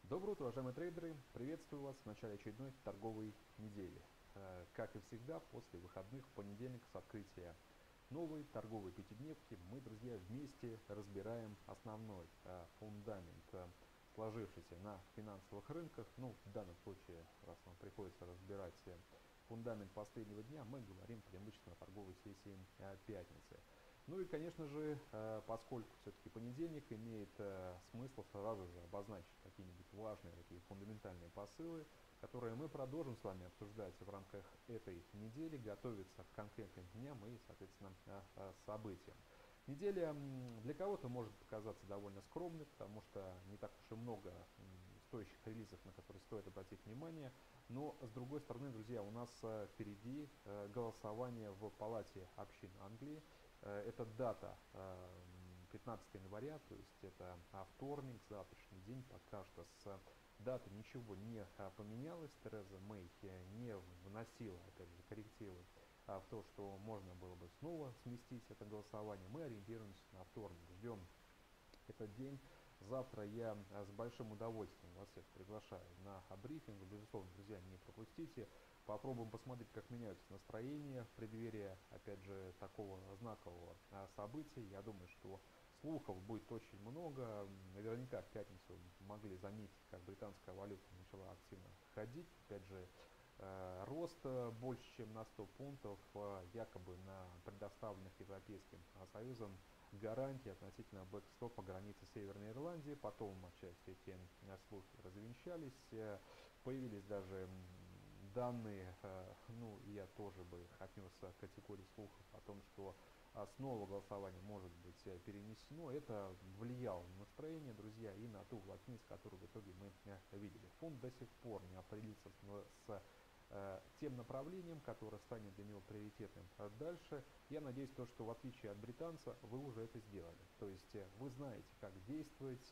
Доброе утро, уважаемые трейдеры! Приветствую вас в начале очередной торговой недели. Как и всегда, после выходных в понедельник с открытия новой торговой пятидневки мы, друзья, вместе разбираем основной фундамент, сложившийся на финансовых рынках. Ну, в данном случае, раз нам приходится разбирать фундамент последнего дня, мы говорим преимущественно о торговой сессии пятницы. Ну и, конечно же, поскольку все-таки понедельник, имеет смысл сразу же обозначить какие-нибудь важные такие фундаментальные посылы, которые мы продолжим с вами обсуждать в рамках этой недели, готовиться к конкретным дням и, соответственно, событиям. Неделя для кого-то может показаться довольно скромной, потому что не так уж и много стоящих релизов, на которые стоит обратить внимание. Но, с другой стороны, друзья, у нас впереди голосование в Палате общин Англии. Это дата 15 января, то есть это вторник, завтрашний день. Пока что с даты ничего не поменялось. Тереза Мэй не вносила, опять же, коррективы в то, что можно было бы снова сместить это голосование. Мы ориентируемся на вторник, ждем этот день. Завтра я с большим удовольствием вас всех приглашаю на брифинг. Безусловно, друзья, не пропустите. Попробуем посмотреть, как меняются настроения в преддверии, опять же, такого знакового события. Я думаю, что слухов будет очень много. Наверняка в пятницу могли заметить, как британская валюта начала активно ходить. Опять же, рост больше, чем на 100 пунктов, якобы на предоставленных Европейским Союзом гарантии относительно бэкстопа границы Северной Ирландии. Потом отчасти эти слухи развенчались. Появились даже данные, ну, я тоже бы их отнес к категории слухов о том, что снова голосование может быть перенесено. Это влияло на настроение, друзья, и на ту волатильность, которую в итоге мы видели. Фонд до сих пор не определился с тем направлением, которое станет для него приоритетным. Дальше, я надеюсь, что в отличие от британца, вы уже это сделали. То есть вы знаете, как действовать.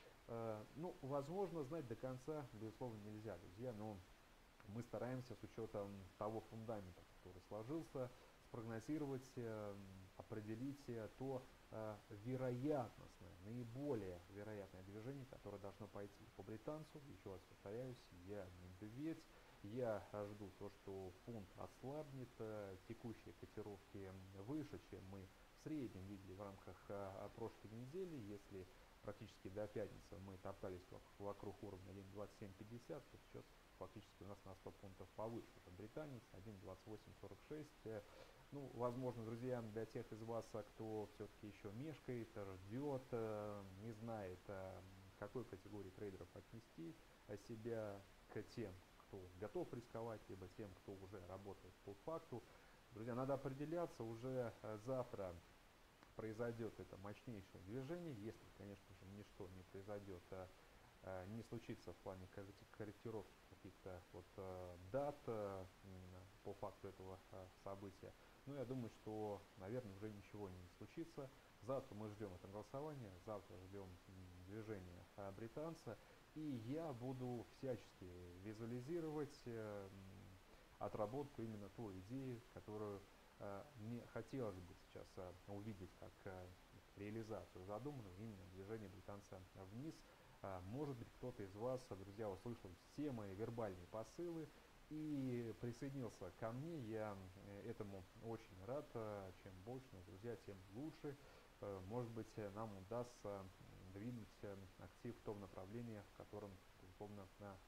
Ну, возможно, знать до конца, безусловно, нельзя, друзья, но мы стараемся с учетом того фундамента, который сложился, спрогнозировать, определить то вероятностное, наиболее вероятное движение, которое должно пойти по британцу. Еще раз повторяюсь, я не медведь, я жду то, что фунт ослабнет, текущие котировки выше, чем мы в среднем видели в рамках прошлой недели. Если практически до пятницы мы топтались вокруг уровня 1.2750, то сейчас фактически у нас на 100 пунктов повыше. Это британец 1.2846. Ну, возможно, друзья, для тех из вас, кто все-таки еще мешкает, ждет, не знает, к какой категории трейдеров отнести себя, к тем, кто готов рисковать, либо тем, кто уже работает по факту. Друзья, надо определяться уже завтра. Произойдет это мощнейшее движение, если, конечно же, ничто не произойдет, не случится в плане корректировки каких-то вот дат по факту этого события. Но я думаю, что, наверное, уже ничего не случится. Завтра мы ждем это голосование, завтра ждем движения британца. И я буду всячески визуализировать отработку именно той идеи, которую мне хотелось бы сейчас увидеть как реализацию задуманного, именно движение британца вниз. Может быть, кто-то из вас, друзья, услышал все мои вербальные посылы и присоединился ко мне. Я этому очень рад. Чем больше, друзья, тем лучше. Может быть, нам удастся двинуть актив в том направлении, в котором, безусловно,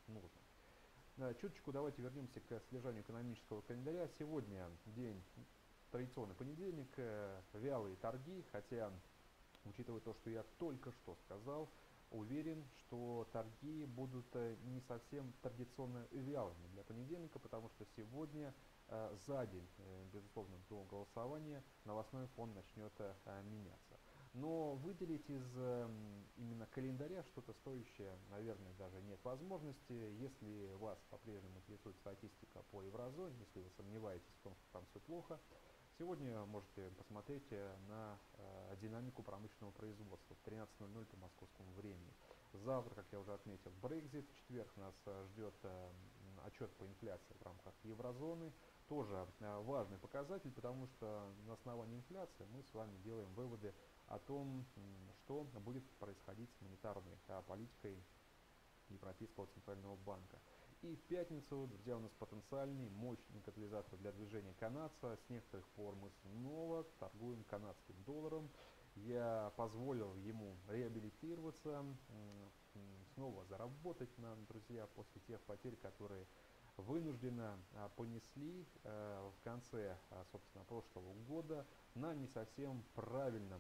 нужно. Чуточку давайте вернемся к содержанию экономического календаря. Сегодня день традиционный понедельник, вялые торги, хотя, учитывая то, что я только что сказал, уверен, что торги будут не совсем традиционно вялыми для понедельника, потому что сегодня за день, безусловно, до голосования новостной фон начнет меняться. Но выделить из именно календаря что-то стоящее, наверное, даже нет возможности. Если вас по-прежнему интересует статистика по еврозоне, если вы сомневаетесь в том, что там все плохо, сегодня можете посмотреть на динамику промышленного производства в 13:00 по московскому времени. Завтра, как я уже отметил, Brexit. В четверг нас ждет отчет по инфляции в рамках еврозоны. Тоже важный показатель, потому что на основании инфляции мы с вами делаем выводы о том, что будет происходить с монетарной политикой Европейского центрального банка. И в пятницу, друзья, у нас потенциальный мощный катализатор для движения канадца. С некоторых пор мы снова торгуем канадским долларом. Я позволил ему реабилитироваться, снова заработать нам, друзья, после тех потерь, которые вынужденно понесли в конце, собственно, прошлого года на не совсем правильном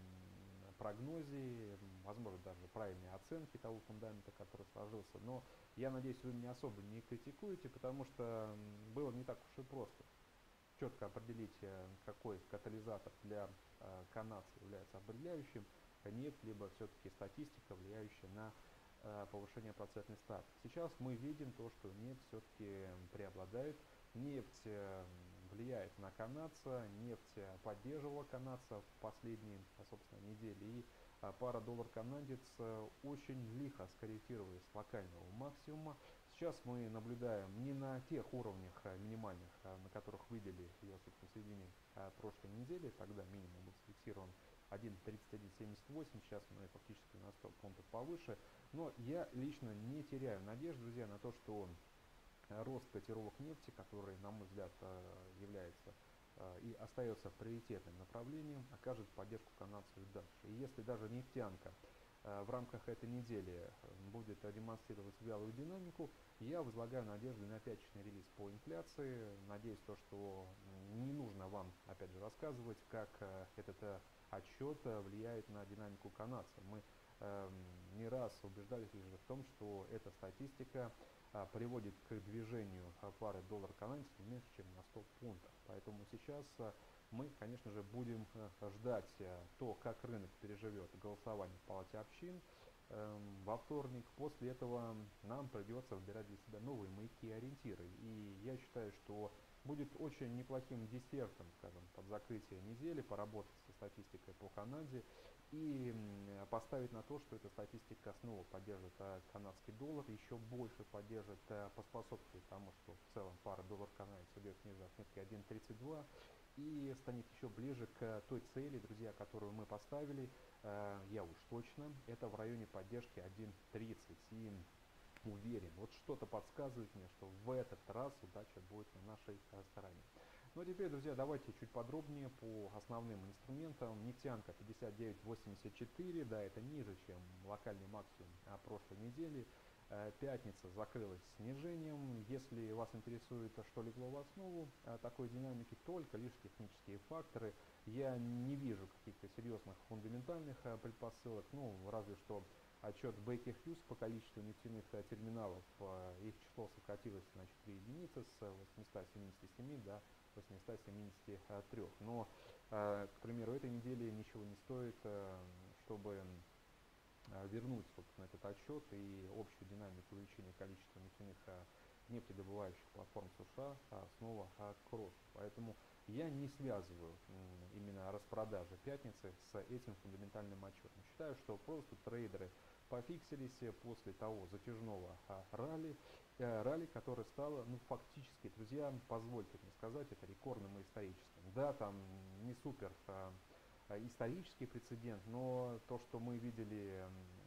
прогнозе, возможно, даже правильной оценке того фундамента, который сложился. Но я надеюсь, вы меня особо не критикуете, потому что было не так уж и просто четко определить, какой катализатор для канадца является определяющим, нефть, либо все-таки статистика, влияющая на повышение процентной ставки. Сейчас мы видим то, что нефть все-таки преобладает. Нефть влияет на канадца, нефть поддерживала канадца в последние, собственно, недели. И пара доллар-канадец очень лихо скорректировалась с локального максимума. Сейчас мы наблюдаем не на тех уровнях минимальных, на которых видели ее, собственно, в середине прошлой недели. Тогда минимум был зафиксирован 1.3178, сейчас мы фактически на 100 пунктов повыше. Но я лично не теряю надежд, друзья, на то, что рост котировок нефти, который, на мой взгляд, является и остается приоритетным направлением, окажет поддержку канадцу и дальше. И если даже нефтянка в рамках этой недели будет демонстрировать вялую динамику, я возлагаю надежды на пятничный релиз по инфляции. Надеюсь, что не нужно вам, опять же, рассказывать, как этот отчет влияет на динамику канадца. Мы не раз убеждались уже в том, что эта статистика приводит к движению пары доллар-канадец не меньше, чем на 100 пунктов. Поэтому сейчас мы, конечно же, будем ждать то, как рынок переживет голосование в Палате общин во вторник. После этого нам придется выбирать для себя новые маяки и ориентиры. И я считаю, что будет очень неплохим десертом, скажем, под закрытие недели, поработать со статистикой по Канаде и поставить на то, что эта статистика снова поддержит канадский доллар, еще больше поддержит, поспособствует тому, что в целом пара доллар-канадец идет ниже отметки 1.32 и станет еще ближе к той цели, друзья, которую мы поставили, я уж точно, это в районе поддержки 1.30. И уверен, вот что-то подсказывает мне, что в этот раз удача будет на нашей стороне. Ну а теперь, друзья, давайте чуть подробнее по основным инструментам. Нефтянка 59.84, да, это ниже, чем локальный максимум прошлой недели. Пятница закрылась снижением. Если вас интересует, что легло в основу такой динамики, только лишь технические факторы. Я не вижу каких-то серьезных фундаментальных предпосылок, ну, разве что отчет Baker Hughes по количеству нефтяных терминалов, их число сократилось на 4 единицы с 877 до 873. Но, к примеру, этой недели ничего не стоит, чтобы вернуть, собственно, этот отчет и общую динамику увеличения количества нефтяных нефтедобывающих платформ США снова к росту. Поэтому я не связываю именно распродажи пятницы с этим фундаментальным отчетом. Считаю, что просто трейдеры пофиксились после того затяжного ралли, которое стало, ну, фактически, друзья, позвольте мне сказать, это рекордным и историческим. Да, там не супер исторический прецедент, но то, что мы видели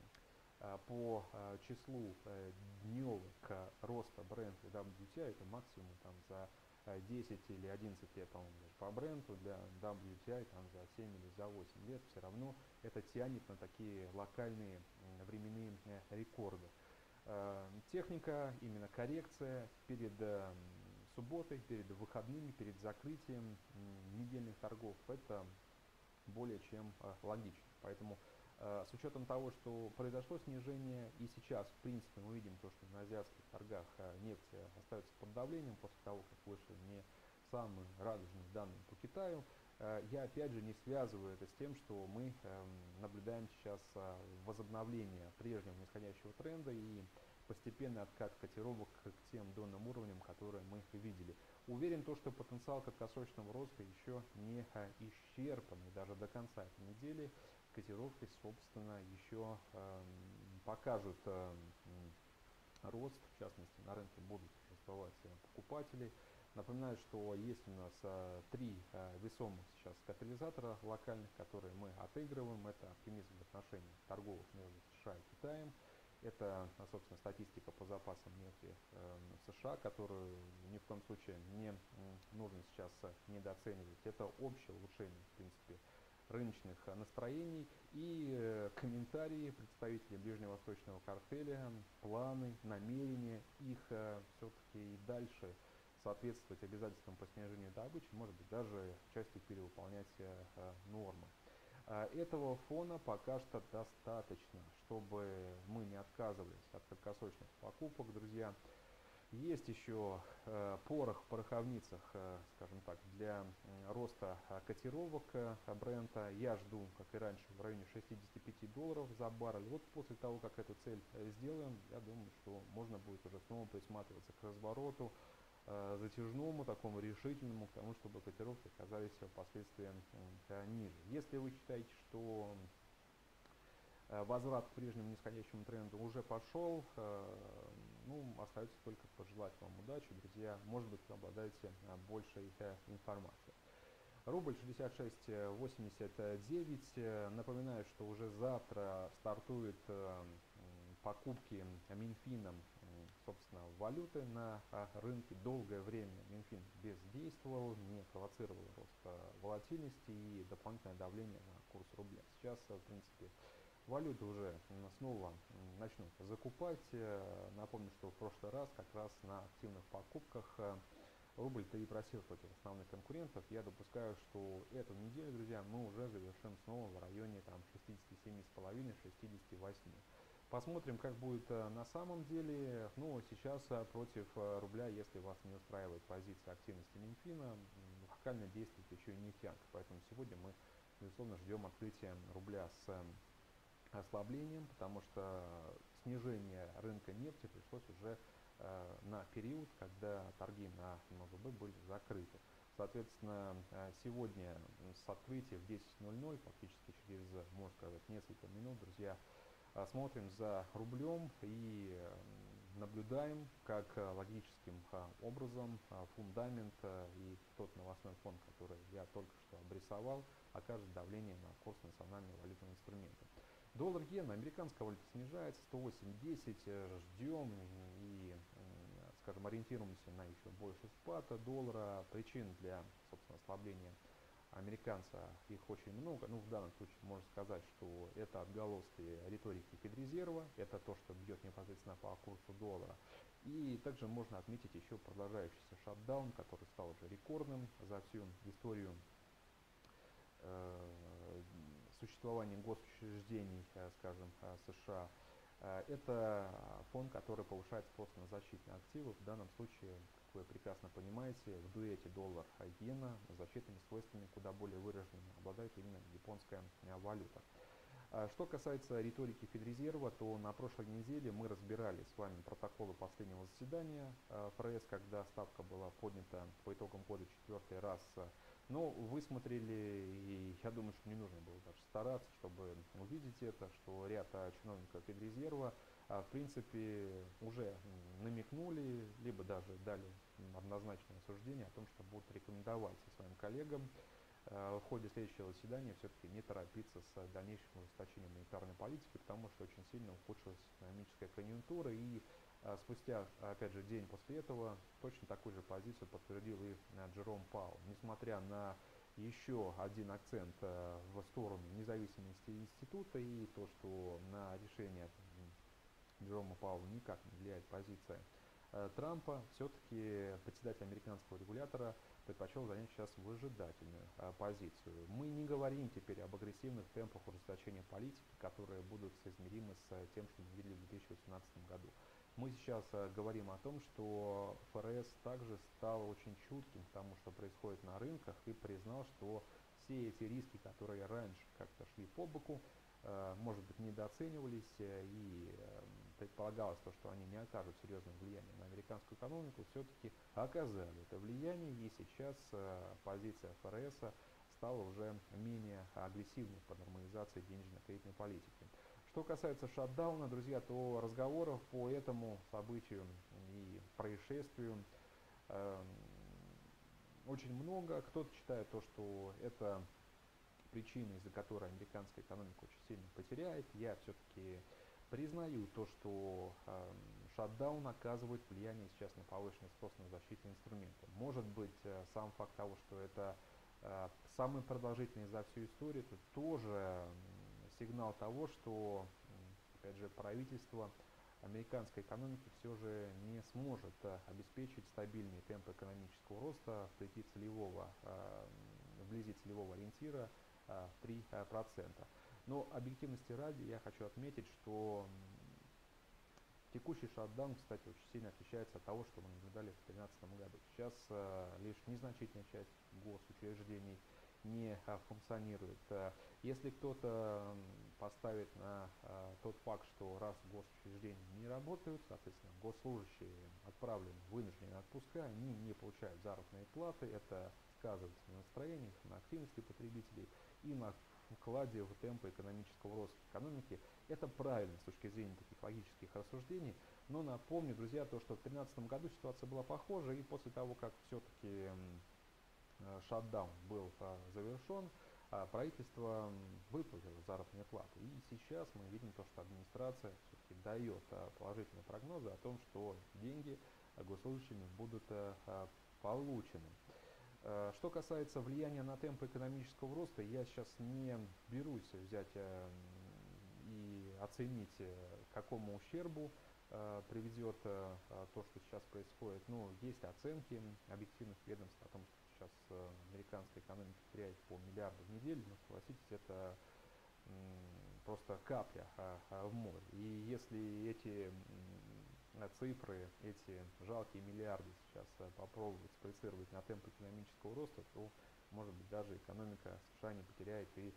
по числу дневок роста Brent и WTI, это максимум там за 10 или 11 лет, по-моему, по Бренту, для WTI там за 7 или за 8 лет, все равно это тянет на такие локальные временные рекорды. Техника, именно коррекция перед субботой, перед выходными, перед закрытием недельных торгов, это более чем логично. Поэтому с учетом того, что произошло снижение, и сейчас, в принципе, мы видим то, что на азиатских торгах нефть остается под давлением после того, как вышли не самые радужные данные по Китаю, я опять же не связываю это с тем, что мы наблюдаем сейчас возобновление прежнего нисходящего тренда и постепенный откат котировок к тем донным уровням, которые мы видели. Уверен, что потенциал краткосрочного роста еще не исчерпан, и даже до конца этой недели котировки, собственно, еще покажут рост, в частности, на рынке будут всплывать покупатели. Напоминаю, что есть у нас три весомых сейчас катализатора локальных, которые мы отыгрываем. Это оптимизм в отношении торгов между США и Китаем. Это, собственно, статистика по запасам нефти в США, которую ни в коем случае не нужно сейчас недооценивать. Это общее улучшение, в принципе, рыночных настроений и комментарии представителей ближневосточного картеля, планы, намерения их все-таки и дальше соответствовать обязательствам по снижению добычи, может быть, даже частью перевыполнять нормы. Этого фона пока что достаточно, чтобы мы не отказывались от краткосрочных покупок, друзья. Есть еще порох в пороховницах, скажем так, для роста котировок брента. Я жду, как и раньше, в районе $65 за баррель. Вот после того, как эту цель сделаем, я думаю, что можно будет уже снова присматриваться к развороту, затяжному, такому решительному, к тому, чтобы котировки оказались впоследствии ниже. Если вы считаете, что возврат к прежнему нисходящему тренду уже пошел, ну, остается только пожелать вам удачи, друзья. Может быть, вы обладаете большей информацией. Рубль 66.89. Напоминаю, что уже завтра стартуют покупки Минфином, собственно, валюты на рынке. Долгое время Минфин бездействовал, не провоцировал рост волатильности и дополнительное давление на курс рубля. Сейчас, в принципе, валюты уже снова начнут закупать. Напомню, что в прошлый раз как раз на активных покупках рубль-то и просел против основных конкурентов. Я допускаю, что эту неделю, друзья, мы уже завершим снова в районе 67,5-68. Посмотрим, как будет на самом деле. Ну, сейчас против рубля, если вас не устраивает позиция активности Минфина, локально действует еще и нефтянка. Поэтому сегодня мы, безусловно, ждем открытия рубля с ослаблением, потому что снижение рынка нефти пришлось уже на период, когда торги на МВБ были закрыты. Соответственно, сегодня с открытия в 10:00, фактически через, можно сказать, несколько минут, друзья, смотрим за рублем и наблюдаем, как логическим образом фундамент и тот новостной фон, который я только что обрисовал, окажет давление на курс национального валютного инструмента. Доллар-иена, американская валюта снижается, 108.10, ждем и, скажем, ориентируемся на еще больше спада доллара. Причин для, собственно, ослабления американца их очень много. Ну, в данном случае можно сказать, что это отголоски риторики Федрезерва, это то, что бьет непосредственно по курсу доллара. И также можно отметить еще продолжающийся шатдаун, который стал уже рекордным за всю историю существования госучреждений, скажем, США. Это фонд, который повышает спрос на защитные активы. В данном случае, как вы прекрасно понимаете, в дуэте доллар-иена защитными свойствами куда более выраженными обладает именно японская валюта. Что касается риторики Федрезерва, то на прошлой неделе мы разбирали с вами протоколы последнего заседания ФРС, когда ставка была поднята по итогам года 4-й раз. Но вы смотрели, и я думаю, что не нужно было даже стараться, чтобы увидеть это, что ряд чиновников Федрезерва в принципе уже намекнули, либо даже дали однозначное суждение о том, что будут рекомендовать своим коллегам в ходе следующего заседания все-таки не торопиться с дальнейшим ужесточением монетарной политики, потому что очень сильно ухудшилась экономическая конъюнктура, и спустя, опять же, день после этого точно такую же позицию подтвердил и Джером Пауэлл. Несмотря на еще один акцент в сторону независимости института и то, что на решение Джерома Пауэлла никак не влияет позиция Трампа, все-таки председатель американского регулятора предпочел занять сейчас выжидательную позицию. Мы не говорим теперь об агрессивных темпах ужесточения политики, которые будут соизмеримы с тем, что мы видели в 2018 году. Мы сейчас говорим о том, что ФРС также стал очень чутким к тому, что происходит на рынках, и признал, что все эти риски, которые раньше как-то шли по боку, может быть, недооценивались, и предполагалось то, что они не окажут серьезного влияния на американскую экономику, все-таки оказали это влияние, и сейчас позиция ФРС стала уже менее агрессивной по нормализации денежно-кредитной политики. Что касается шатдауна, друзья, то разговоров по этому событию и происшествию очень много. Кто-то считает то, что это причина, из-за которой американская экономика очень сильно потеряет. Я все-таки Признаю то, что шатдаун оказывает влияние сейчас на повышенный спрос на защитные инструменты. Может быть, сам факт того, что это самый продолжительный за всю историю, это тоже сигнал того, что, опять же, правительство американской экономики все же не сможет обеспечить стабильные темпы экономического роста вблизи целевого ориентира 3%. Но объективности ради я хочу отметить, что текущий шатдаун, кстати, очень сильно отличается от того, что мы наблюдали в 2013 году. Сейчас лишь незначительная часть госучреждений не функционирует. Если кто-то поставит на тот факт, что раз госучреждения не работают, соответственно, госслужащие отправлены в вынужденные отпуска, они не получают заработные платы, это сказывается на настроениях, на активности потребителей и на вкладе в темпы экономического роста экономики. Это правильно с точки зрения таких логических рассуждений, но напомню, друзья, то, что в 2013 году ситуация была похожа, и после того, как все-таки шатдаун был завершен, правительство выплатило заработные платы. И сейчас мы видим то, что администрация все-таки дает положительные прогнозы о том, что деньги госслужащими будут получены. Что касается влияния на темпы экономического роста, я сейчас не берусь взять и оценить, к какому ущербу приведет то, что сейчас происходит. Но есть оценки объективных ведомств о том, что сейчас американская экономика теряет по миллиарду в неделю, но согласитесь, это просто капля в море. И если эти цифры, эти жалкие миллиарды сейчас попробовать спроецировать на темп экономического роста, то, может быть, даже экономика США не потеряет и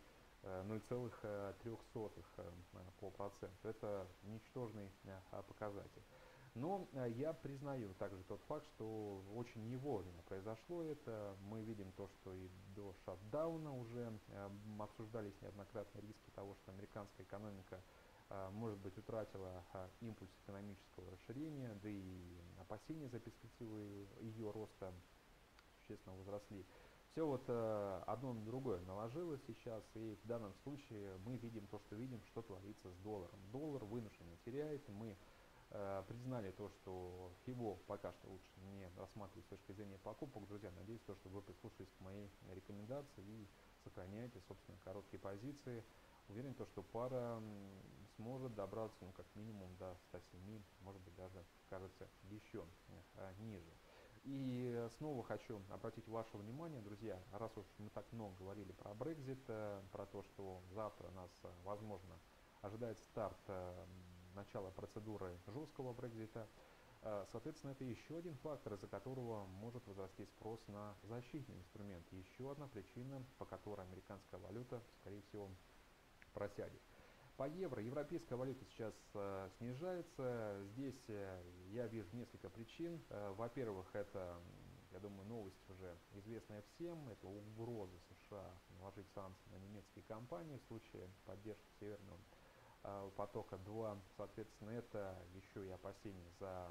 0,03 по проценту. Это ничтожный показатель. Но я признаю также тот факт, что очень не вовремя произошло это. Мы видим то, что и до шатдауна уже обсуждались неоднократно риски того, что американская экономика может быть утратила импульс экономического расширения, да и опасения за перспективы ее роста существенно возросли. Все вот одно на другое наложилось сейчас, и в данном случае мы видим то, что видим, что творится с долларом. Доллар вынужденно теряет, мы признали то, что его пока что лучше не рассматривать с точки зрения покупок. Друзья, надеюсь, то, что вы прислушались к моей рекомендации и сохраняете, собственно, короткие позиции. Уверен, то, что пара сможет добраться, ну, как минимум до 107, может быть, даже, кажется, еще ниже. И снова хочу обратить ваше внимание, друзья, раз уж мы так много говорили про Brexit, про то, что завтра нас, возможно, ожидает старт начала процедуры жесткого Брекзита, соответственно, это еще один фактор, из-за которого может возрасти спрос на защитный инструмент. Еще одна причина, по которой американская валюта, скорее всего, просядет. По евро европейская валюта сейчас снижается. Здесь я вижу несколько причин. Во-первых, это, я думаю, новость уже известная всем. Это угроза США наложить санкции на немецкие компании в случае поддержки Северного потока-2. Соответственно, это еще и опасения за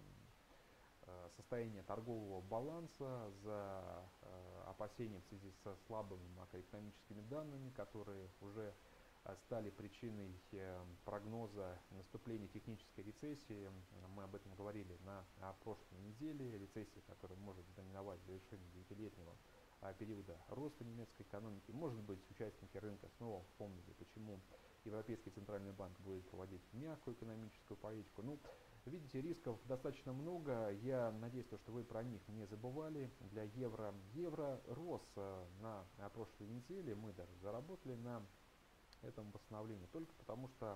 состояние торгового баланса, за опасения в связи со слабыми макроэкономическими данными, которые уже стали причиной прогноза наступления технической рецессии. Мы об этом говорили на прошлой неделе. Рецессия, которая может знаменовать завершение девятилетнего периода роста немецкой экономики. Может быть, участники рынка снова вспомнили, почему Европейский центральный банк будет проводить мягкую экономическую политику. Ну, видите, рисков достаточно много. Я надеюсь, что вы про них не забывали. Для евро. Евро рос на прошлой неделе. Мы даже заработали на этом восстановлении только потому, что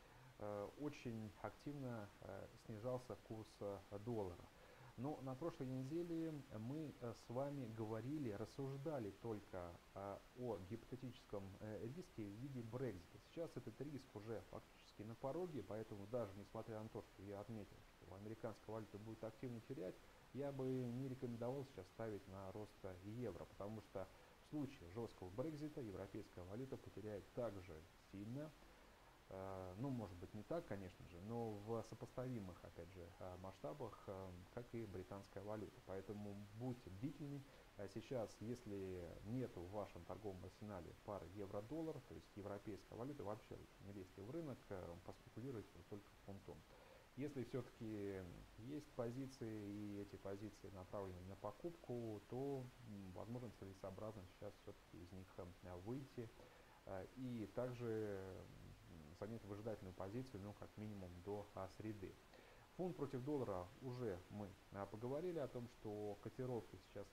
очень активно снижался курс доллара. Но на прошлой неделе мы с вами говорили, рассуждали только о гипотетическом риске в виде Брексита. Сейчас этот риск уже фактически на пороге, поэтому даже несмотря на то, что я отметил, что американская валюта будет активно терять, я бы не рекомендовал сейчас ставить на рост евро, потому что в случае жесткого Брексита европейская валюта потеряет также сильно. Ну, может быть, не так, конечно же, но в сопоставимых, опять же, масштабах, как и британская валюта. Поэтому будьте бдительны, Сейчас, если нет в вашем торговом арсенале пары евро-доллар, то есть европейская валюта, вообще лучше не лезьте в рынок, поспекулируйте только фунтом. Если все-таки есть позиции и эти позиции направлены на покупку, то возможно целесообразно сейчас все-таки из них выйти и также занять выжидательную позицию, ну как минимум до среды. Фунт против доллара уже мы поговорили о том, что котировки сейчас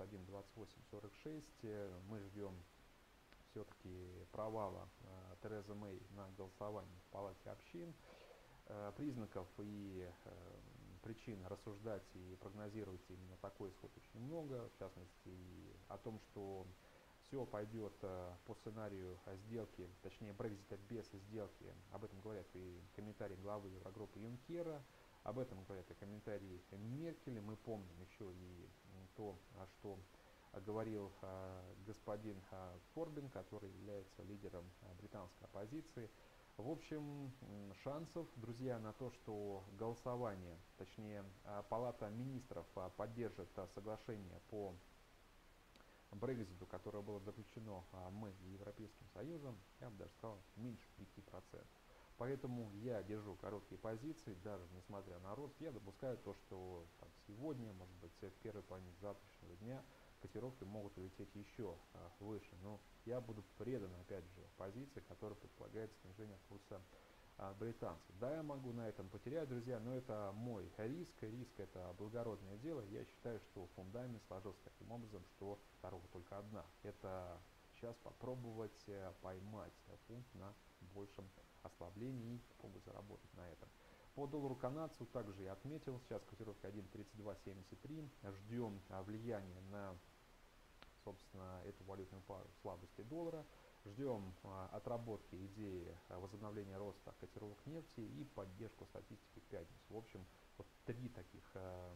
1.2846. Мы ждем все-таки провала Терезы Мэй на голосовании в Палате общин. Признаков и причин рассуждать и прогнозировать именно такой исход очень много. В частности, о том, что все пойдет по сценарию сделки, точнее Брексита без сделки. Об этом говорят и комментарии главы Еврогруппы Юнкера. Об этом говорят и комментарии Меркель. Мы помним еще и то, что говорил господин Корбин, который является лидером британской оппозиции. В общем, шансов, друзья, на то, что голосование, точнее Палата министров поддержит соглашение по Брекситу, которое было заключено мы и Европейским Союзом, я бы даже сказал, меньше 5%. Поэтому я держу короткие позиции, даже несмотря на рост. Я допускаю то, что сегодня, может быть, в первой половине завтрашнего дня котировки могут улететь еще выше. Но я буду предан, опять же, позиции, которая предполагает снижение курса британцев. Да, я могу на этом потерять, друзья, но это мой риск. Риск — это благородное дело. Я считаю, что фундамент сложился таким образом, что дорога только одна. Это сейчас попробовать поймать фунт на большем ослаблении и попробовать заработать на этом. По доллару канадцу также я отметил, сейчас котировка 1.3273. Ждем влияния на, собственно, эту валютную пару слабости доллара. Ждем отработки идеи возобновления роста котировок нефти и поддержку статистики в пятницу. В общем, вот три таких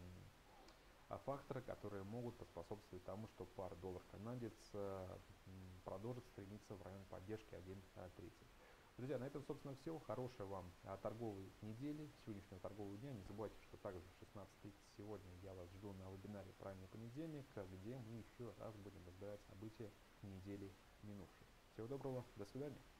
фактора, которые могут поспособствовать тому, что пара доллар-канадец продолжит стремиться в район поддержки 1.30. Друзья, на этом, собственно, все. Хорошей вам торговой недели, сегодняшнего торгового дня. Не забывайте, что также в 16:30 сегодня я вас жду на вебинаре «Правильный понедельник», где мы еще раз будем разбирать события недели минувшей. Всего доброго, до свидания.